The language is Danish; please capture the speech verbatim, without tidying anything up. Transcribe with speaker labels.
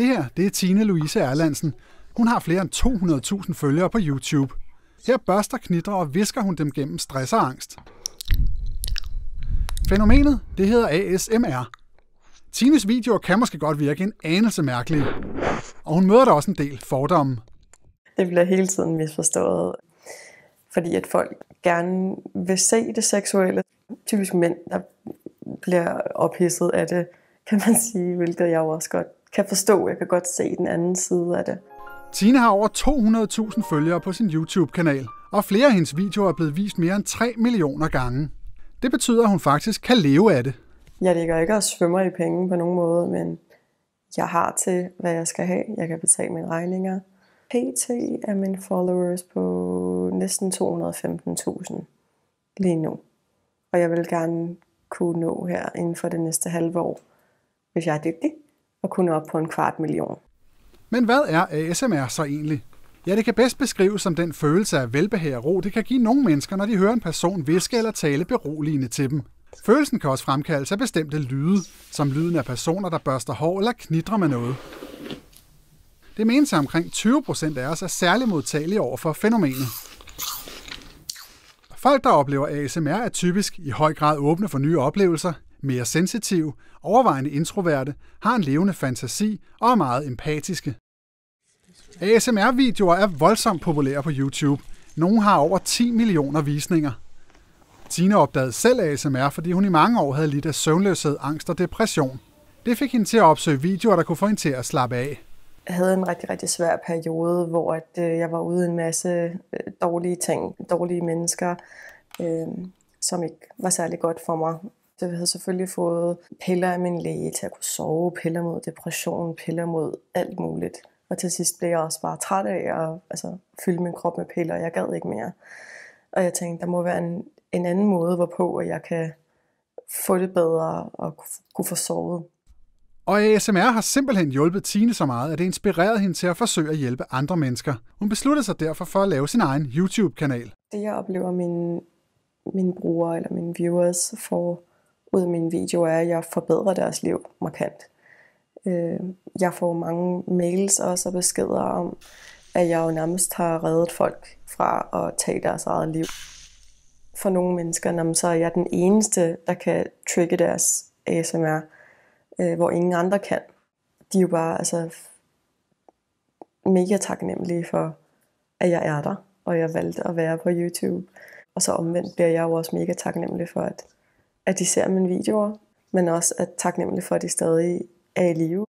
Speaker 1: Det her, det er Tine Louise Erlandsen. Hun har flere end to hundrede tusind følgere på YouTube. Her børster, knitrer og visker hun dem gennem stress og angst. Fænomenet, det hedder A S M R. Tines videoer kan måske godt virke en anelse mærkelige, og hun møder da også en del fordomme.
Speaker 2: Det bliver hele tiden misforstået, fordi at folk gerne vil se det seksuelle. Typisk mænd, der bliver ophidset af det, kan man sige, hvilket jeg også godt kan forstå. Jeg kan godt se den anden side af det.
Speaker 1: Tine har over to hundrede tusind følgere på sin YouTube-kanal, og flere af hendes videoer er blevet vist mere end tre millioner gange. Det betyder, at hun faktisk kan leve af det.
Speaker 2: Jeg ligger ikke og svømmer i penge på nogen måde, men jeg har til, hvad jeg skal have. Jeg kan betale mine regninger. P T er mine followers på næsten to hundrede og femten tusind lige nu. Og jeg vil gerne kunne nå her inden for det næste halve år, hvis jeg er dygtig, og kunne nå op på en kvart million.
Speaker 1: Men hvad er A S M R så egentlig? Ja, det kan bedst beskrives som den følelse af velbehag og ro, det kan give nogle mennesker, når de hører en person hviske eller tale beroligende til dem. Følelsen kan også fremkaldes af bestemte lyde, som lyden af personer, der børster hår eller knitrer med noget. Det menes, at omkring tyve procent af os er særlig modtagelige over for fænomenet. Folk, der oplever A S M R, er typisk i høj grad åbne for nye oplevelser, mere sensitive, overvejende introverte, har en levende fantasi og er meget empatiske. A S M R-videoer er voldsomt populære på YouTube. Nogle har over ti millioner visninger. Tine opdagede selv A S M R, fordi hun i mange år havde lidt af søvnløshed, angst og depression. Det fik hende til at opsøge videoer, der kunne få hende til at slappe af.
Speaker 2: Jeg havde en rigtig, rigtig svær periode, hvor at, øh, jeg var ude i en masse øh, dårlige ting, dårlige mennesker, øh, som ikke var særlig godt for mig. Jeg havde selvfølgelig fået piller af min læge til at kunne sove, piller mod depression, piller mod alt muligt. Og til sidst blev jeg også bare træt af at altså, fylde min krop med piller, og jeg gad ikke mere. Og jeg tænkte, der må være en, en anden måde, hvorpå at jeg kan få det bedre og kunne få sovet.
Speaker 1: Og A S M R har simpelthen hjulpet Tine så meget, at det inspirerede hende til at forsøge at hjælpe andre mennesker. Hun besluttede sig derfor for at lave sin egen YouTube-kanal.
Speaker 2: Det jeg oplever mine, mine brugere eller mine viewers får ud af mine videoer, er, at jeg forbedrer deres liv markant. Jeg får mange mails også og beskeder om, at jeg jo nærmest har reddet folk fra at tage deres eget liv. For nogle mennesker, så er jeg den eneste, der kan trigge deres A S M R, hvor ingen andre kan. De er jo bare altså, mega taknemmelige for, at jeg er der, og jeg valgte at være på YouTube. Og så omvendt bliver jeg jo også mega taknemmelig for, at, at de ser mine videoer, men også at taknemmelig for, at de stadig er i live.